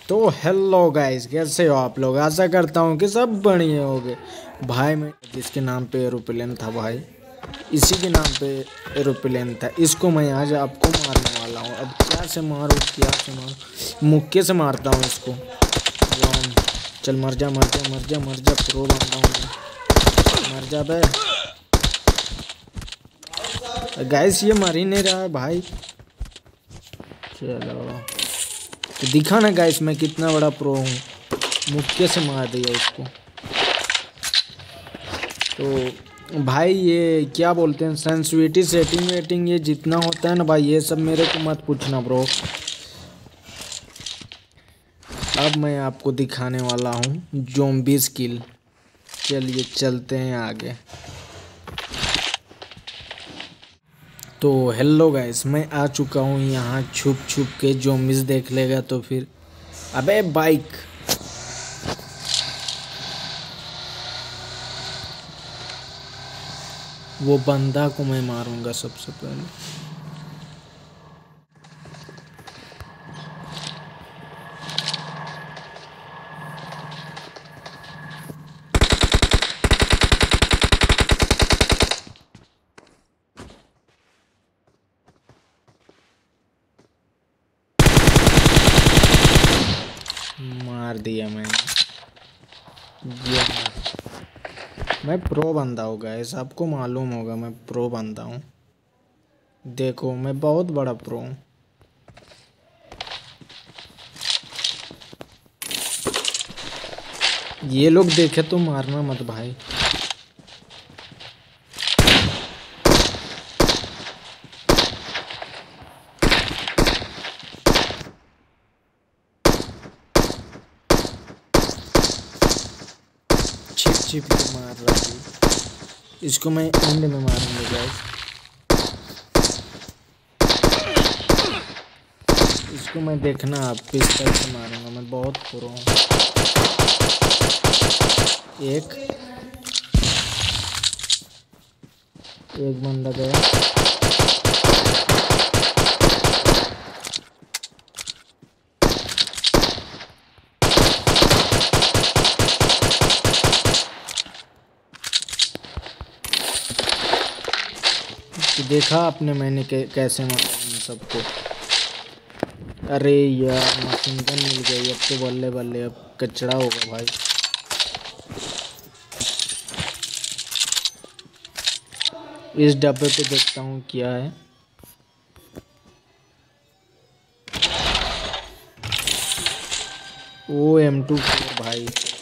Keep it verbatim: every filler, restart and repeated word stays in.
तो hello guys, कैसे हो आप लोग। आशा करता हूँ कि सब बढ़िया होंगे। भाई मैं जिसके नाम पे एरोप्लेन था भाई, इसी के नाम पे एरोप्लेन था। इसको मैं आज आपको मारने वाला हूँ। अब क्या से मारूँ क्या से मारूँ, मुक्के से मारता हूँ इसको। वन, चल मर जा मर जा मर जा मर जा, प्रो बंदा हूँ मैं, मर जा बे। गाइस ये मर ही नहीं रहा है भाई। चलो तो दिखा ना गाइस मैं कितना बड़ा प्रो हूँ, मुक्के से मार दिया उसको। तो भाई ये क्या बोलते हैं, सेंसिटिविटी सेटिंग वेटिंग ये जितना होता है ना भाई, ये सब मेरे को मत पूछना ब्रो। अब मैं आपको दिखाने वाला हूँ जोम्बिस किल। चलिए चलते हैं आगे। तो हेलो गाइस, मैं आ चुका हूँ यहाँ छुप छुप के। जोम्बिस देख लेगा तो फिर, अबे बाइक। वो बंदा को मैं मारूंगा सबसे पहले। मार दिया मैंने। ये मैं प्रो बंदा हूँ गाइस, आपको मालूम होगा मैं प्रो बंदा हूँ। देखो मैं बहुत बड़ा प्रो हूँ। ये लोग देखे तो मारना मत भाई। छिप छिप के मार रहा है। इसको मैं एंड में मारूंगा गाइस। इसको मैं देखना आप पिस्टल से मारूंगा, मैं बहुत प्रो हूँ। एक एक बंदा गया। तो देखा आपने मैंने कैसे मारा इन सबको। अरे यार मशीन गन मिल गई। अब तो बल्ले बल्ले, अब कचड़ा होगा भाई। इस डब्बे पे देखता हूँ क्या है। ओ एम टू फोर भाई।